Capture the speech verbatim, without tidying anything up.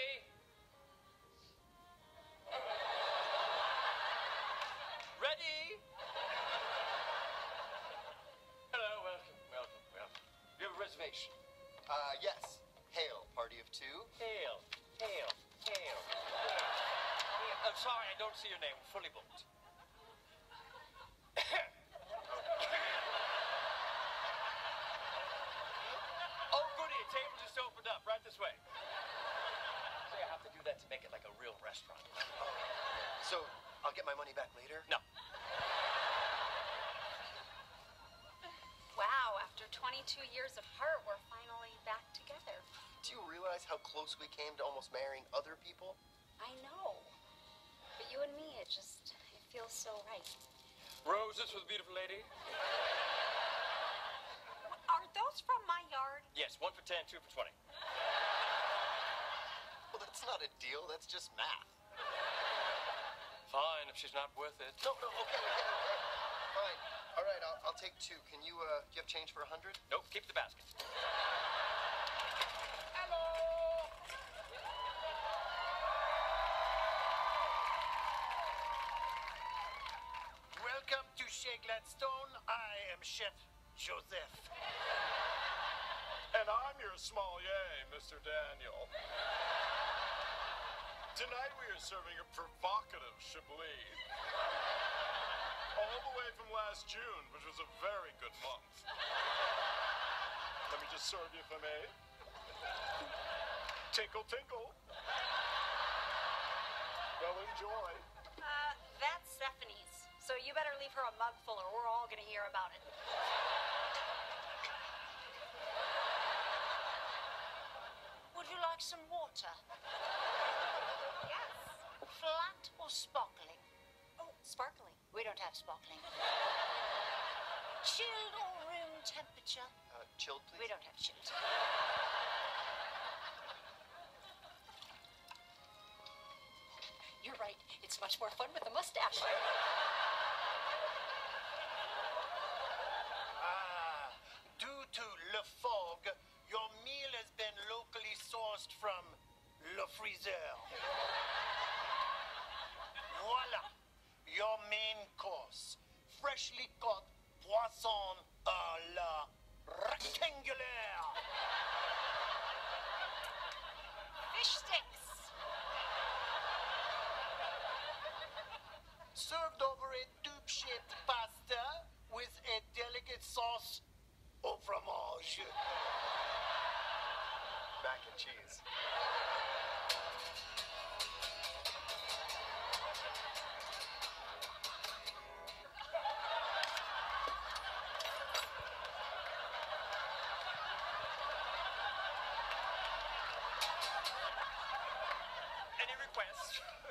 Ready? Ready? Hello, welcome, welcome, welcome. You have a reservation? Uh, yes. Hail, party of two. Hail, hail, hail. hail. I'm sorry, I don't see your name. Fully booked. Oh, goody, a table just opened up. Right this way. See, I have to do that to make it like a real restaurant. So, I'll get my money back later? No. Wow, after twenty-two years apart, we're finally back together. Do you realize how close we came to almost marrying other people? I know. But you and me, it just, it feels so right. Roses for the beautiful lady? Are those from my yard? Yes, one for ten, two for twenty. Well, that's not a deal. That's just math. Fine, if she's not worth it. No, no, okay, okay, okay. Fine. All right, I'll, I'll take two. Can you, uh, do you have change for a hundred? Nope, keep the basket. Welcome to Chez Gladstone. I am Chef Joseph. And I'm your sommelier, Mister Daniel. Tonight we are serving a provocative Chablis. All the way from last June, which was a very good month. Let me just serve you if I may. Tinkle, tinkle. Well, enjoy. Uh, that's Stephanie's. So you better leave her a mug full or we're all gonna hear about it. Would you like some water? Yes. Flat or sparkling? Oh, sparkling. We don't have sparkling. Chilled or room temperature? Uh, chilled, please. We don't have chilled. You're right. It's much more fun with a mustache. Ah, due to Le Fog, your meal has been locally sourced from Le Freezer. Voila, your main course. Freshly caught poisson à la rectangulaire. Fish sticks. Served over a tube-shaped pasta with a delicate sauce au fromage. Mac and cheese. Any requests?